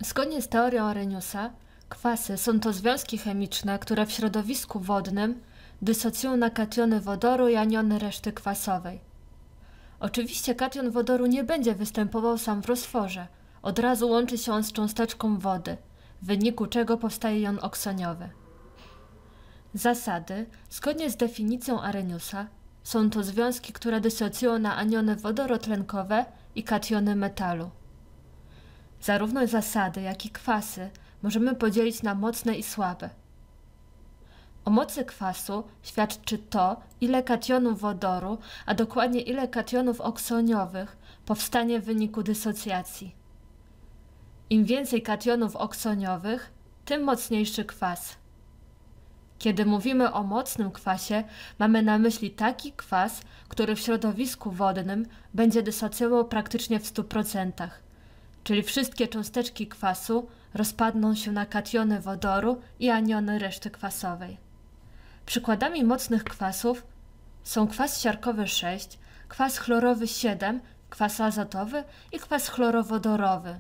Zgodnie z teorią Arrheniusa, kwasy są to związki chemiczne, które w środowisku wodnym dysocjują na kationy wodoru i aniony reszty kwasowej. Oczywiście kation wodoru nie będzie występował sam w roztworze, od razu łączy się on z cząsteczką wody, w wyniku czego powstaje jon oksoniowy. Zasady, zgodnie z definicją Arrheniusa, są to związki, które dysocjują na aniony wodorotlenkowe i kationy metalu. Zarówno zasady, jak i kwasy możemy podzielić na mocne i słabe. O mocy kwasu świadczy to, ile kationów wodoru, a dokładnie ile kationów oksoniowych powstanie w wyniku dysocjacji. Im więcej kationów oksoniowych, tym mocniejszy kwas. Kiedy mówimy o mocnym kwasie, mamy na myśli taki kwas, który w środowisku wodnym będzie dysocjował praktycznie w 100%, czyli wszystkie cząsteczki kwasu rozpadną się na kationy wodoru i aniony reszty kwasowej. Przykładami mocnych kwasów są kwas siarkowy 6, kwas chlorowy 7, kwas azotowy i kwas chlorowodorowy.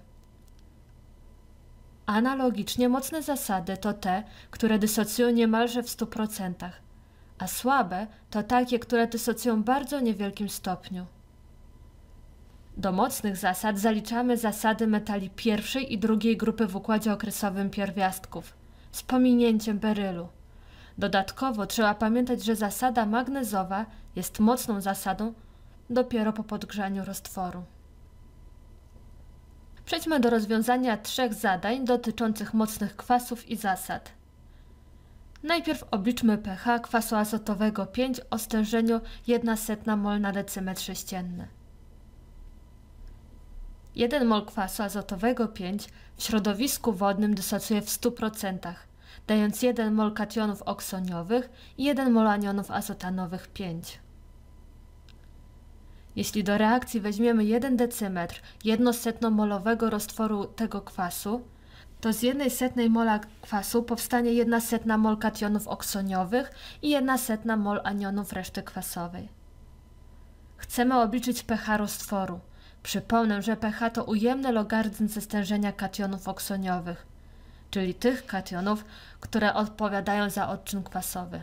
Analogicznie mocne zasady to te, które dysocjują niemalże w 100%, a słabe to takie, które dysocjują w bardzo niewielkim stopniu. Do mocnych zasad zaliczamy zasady metali pierwszej i drugiej grupy w układzie okresowym pierwiastków, z pominięciem berylu. Dodatkowo trzeba pamiętać, że zasada magnezowa jest mocną zasadą dopiero po podgrzaniu roztworu. Przejdźmy do rozwiązania 3 zadań dotyczących mocnych kwasów i zasad. Najpierw obliczmy pH kwasu azotowego 5 o stężeniu 1/100 mol na decymetr sześcienny. 1 mol kwasu azotowego 5 w środowisku wodnym dysocjuje w 100%, dając 1 mol kationów oksoniowych i 1 mol anionów azotanowych 5. Jeśli do reakcji weźmiemy 1 decymetr 1/100-molowego roztworu tego kwasu, to z 1/100 mola kwasu powstanie 1/100 mol kationów oksoniowych i 1/100 mol anionów reszty kwasowej. Chcemy obliczyć pH roztworu. Przypomnę, że pH to ujemny logarytm ze stężenia kationów oksoniowych, czyli tych kationów, które odpowiadają za odczyn kwasowy.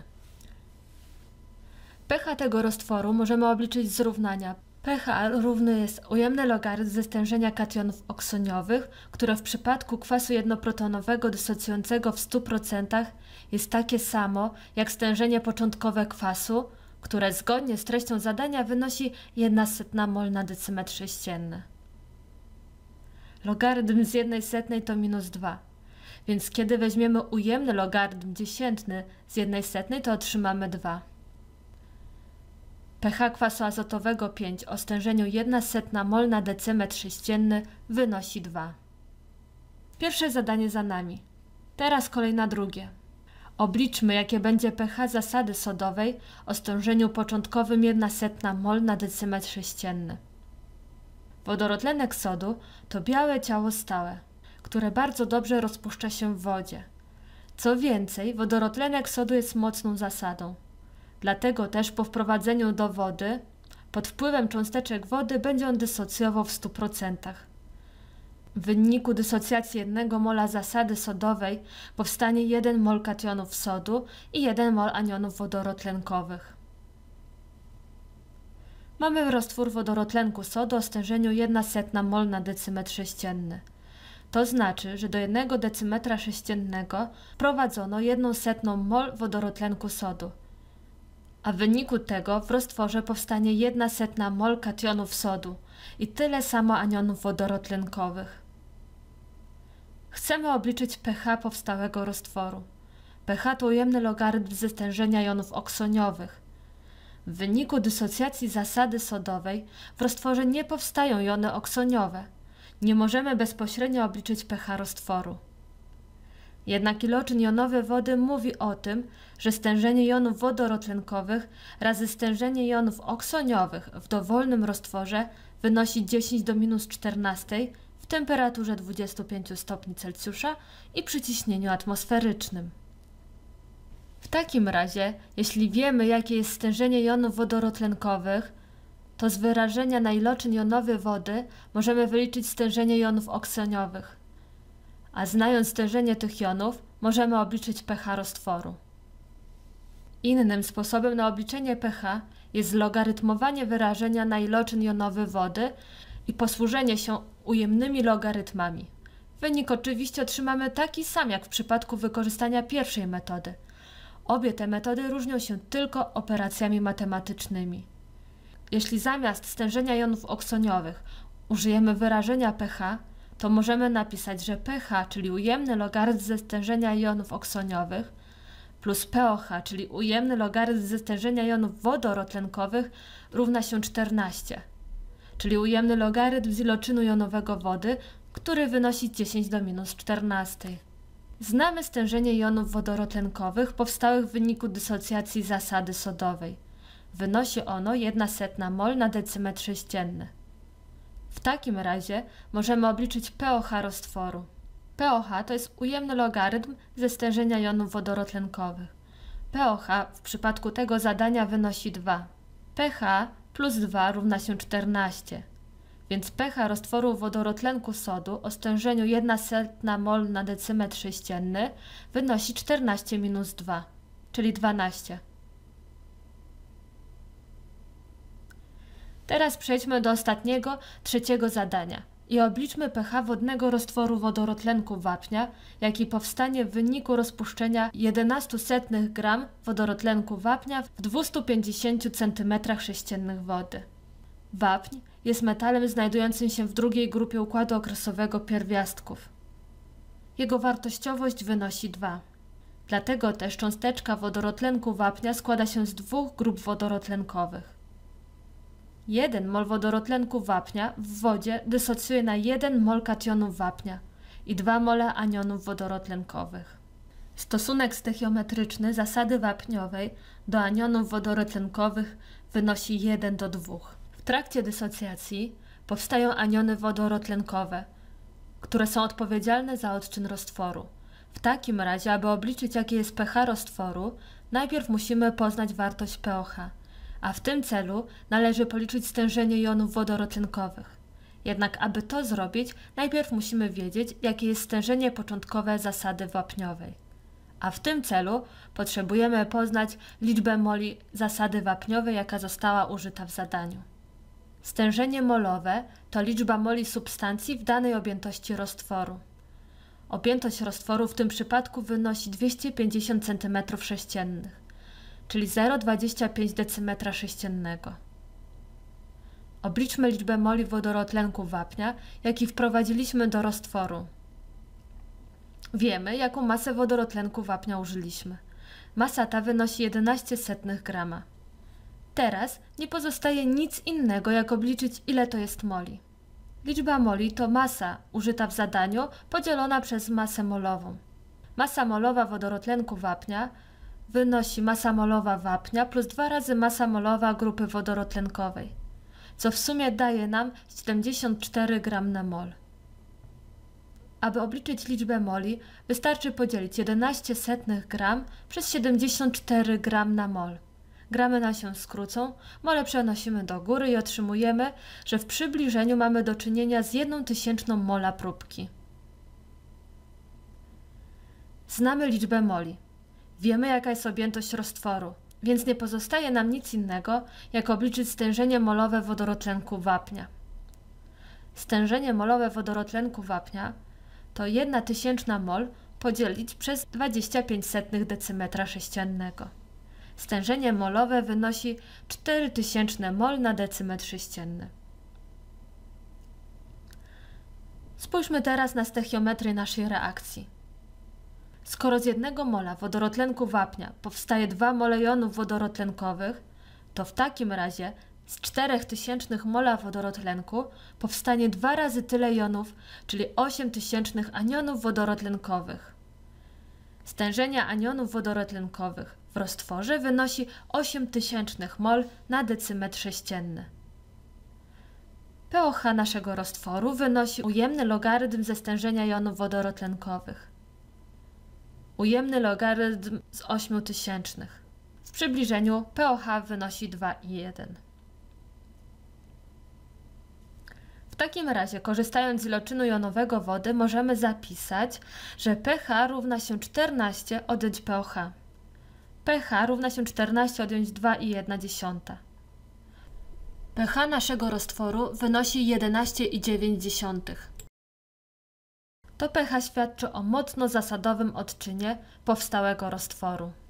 pH tego roztworu możemy obliczyć z równania. pH równy jest ujemny logarytm ze stężenia kationów oksoniowych, które w przypadku kwasu jednoprotonowego dysocjującego w 100% jest takie samo jak stężenie początkowe kwasu, które zgodnie z treścią zadania wynosi 1/100 mol na decymetr sześcienny. Logarytm z 1/100 to -2, więc kiedy weźmiemy ujemny logarytm dziesiętny z 1/100, to otrzymamy 2. pH kwasu azotowego 5 o stężeniu 1/100 mol na decymetr sześcienny wynosi 2. Pierwsze zadanie za nami. Teraz kolej na drugie. Obliczmy, jakie będzie pH zasady sodowej o stężeniu początkowym 1/100 mol na decymetr sześcienny. Wodorotlenek sodu to białe ciało stałe, które bardzo dobrze rozpuszcza się w wodzie. Co więcej, wodorotlenek sodu jest mocną zasadą. Dlatego też po wprowadzeniu do wody, pod wpływem cząsteczek wody będzie on dysocjował w 100%. W wyniku dysocjacji 1 mola zasady sodowej powstanie 1 mol kationów sodu i 1 mol anionów wodorotlenkowych. Mamy roztwór wodorotlenku sodu o stężeniu 1/100 mol na decymetr sześcienny. To znaczy, że do 1 decymetra sześciennego wprowadzono 1/100 mol wodorotlenku sodu, a w wyniku tego w roztworze powstanie 1/100 mol kationów sodu i tyle samo anionów wodorotlenkowych. Chcemy obliczyć pH powstałego roztworu. pH to ujemny logarytm ze stężenia jonów oksoniowych. W wyniku dysocjacji zasady sodowej w roztworze nie powstają jony oksoniowe. Nie możemy bezpośrednio obliczyć pH roztworu. Jednak iloczyn jonowy wody mówi o tym, że stężenie jonów wodorotlenkowych razy stężenie jonów oksoniowych w dowolnym roztworze wynosi 10 do -14 w temperaturze 25 stopni Celsjusza i przy ciśnieniu atmosferycznym. W takim razie, jeśli wiemy, jakie jest stężenie jonów wodorotlenkowych, to z wyrażenia na iloczyn jonowy wody możemy wyliczyć stężenie jonów oksoniowych. a znając stężenie tych jonów, możemy obliczyć pH roztworu. Innym sposobem na obliczenie pH jest zlogarytmowanie wyrażenia na iloczyn jonowy wody i posłużenie się ujemnymi logarytmami. Wynik oczywiście otrzymamy taki sam jak w przypadku wykorzystania pierwszej metody. Obie te metody różnią się tylko operacjami matematycznymi. Jeśli zamiast stężenia jonów oksoniowych użyjemy wyrażenia pH, to możemy napisać, że pH, czyli ujemny logarytm ze stężenia jonów oksoniowych, plus pOH, czyli ujemny logarytm ze stężenia jonów wodorotlenkowych, równa się 14, czyli ujemny logarytm z iloczynu jonowego wody, który wynosi 10 do minus 14. Znamy stężenie jonów wodorotlenkowych powstałych w wyniku dysocjacji zasady sodowej. Wynosi ono 1/100 mol na decymetr sześcienny. W takim razie możemy obliczyć pOH roztworu. pOH to jest ujemny logarytm ze stężenia jonów wodorotlenkowych. pOH w przypadku tego zadania wynosi 2. pH plus 2 równa się 14. Więc pH roztworu wodorotlenku sodu o stężeniu 1/100 mol na decymetr sześcienny wynosi 14 minus 2, czyli 12. Teraz przejdźmy do ostatniego, trzeciego zadania i obliczmy pH wodnego roztworu wodorotlenku wapnia, jaki powstanie w wyniku rozpuszczenia 0,11 g wodorotlenku wapnia w 250 cm3 wody. Wapń jest metalem znajdującym się w drugiej grupie układu okresowego pierwiastków. Jego wartościowość wynosi 2. Dlatego też cząsteczka wodorotlenku wapnia składa się z dwóch grup wodorotlenkowych. 1 mol wodorotlenku wapnia w wodzie dysocjuje na 1 mol kationów wapnia i 2 mole anionów wodorotlenkowych. Stosunek stechiometryczny zasady wapniowej do anionów wodorotlenkowych wynosi 1 do 2. W trakcie dysocjacji powstają aniony wodorotlenkowe, które są odpowiedzialne za odczyn roztworu. W takim razie, aby obliczyć jakie jest pH roztworu, najpierw musimy poznać wartość pOH, a w tym celu należy policzyć stężenie jonów wodorotlenkowych. Jednak aby to zrobić, najpierw musimy wiedzieć, jakie jest stężenie początkowe zasady wapniowej. A w tym celu potrzebujemy poznać liczbę moli zasady wapniowej, jaka została użyta w zadaniu. Stężenie molowe to liczba moli substancji w danej objętości roztworu. Objętość roztworu w tym przypadku wynosi 250 cm3, czyli 0,25 decymetra sześciennego. Obliczmy liczbę moli wodorotlenku wapnia, jaki wprowadziliśmy do roztworu. Wiemy, jaką masę wodorotlenku wapnia użyliśmy. Masa ta wynosi 0,11 grama. Teraz nie pozostaje nic innego, jak obliczyć, ile to jest moli. Liczba moli to masa użyta w zadaniu podzielona przez masę molową. Masa molowa wodorotlenku wapnia wynosi masa molowa wapnia plus 2 razy masa molowa grupy wodorotlenkowej, co w sumie daje nam 74 g na mol. Aby obliczyć liczbę moli, wystarczy podzielić 0,11 g przez 74 g na mol. Gramy nam się skrócą, mole przenosimy do góry i otrzymujemy, że w przybliżeniu mamy do czynienia z 1/1000 mola próbki. Znamy liczbę moli. Wiemy, jaka jest objętość roztworu, więc nie pozostaje nam nic innego, jak obliczyć stężenie molowe wodorotlenku wapnia. Stężenie molowe wodorotlenku wapnia to 1/1000 mol podzielić przez 0,25 decymetra sześciennego. Stężenie molowe wynosi 4000 mol na decymetr sześcienny. Spójrzmy teraz na stechiometrię naszej reakcji. Skoro z 1 mola wodorotlenku wapnia powstaje 2 mole jonów wodorotlenkowych, to w takim razie z 0,004 mola wodorotlenku powstanie 2 razy tyle jonów, czyli 8000 anionów wodorotlenkowych. Stężenie anionów wodorotlenkowych w roztworze wynosi 8000 mol na decymetr sześcienny. pOH naszego roztworu wynosi ujemny logarytm ze stężenia jonów wodorotlenkowych. Ujemny logarytm z 8000. W przybliżeniu pOH wynosi 2,1. W takim razie, korzystając z iloczynu jonowego wody, możemy zapisać, że pH równa się 14 odjąć pOH. pH równa się 14 odjąć 2,1. pH naszego roztworu wynosi 11,9. To pH świadczy o mocno zasadowym odczynie powstałego roztworu.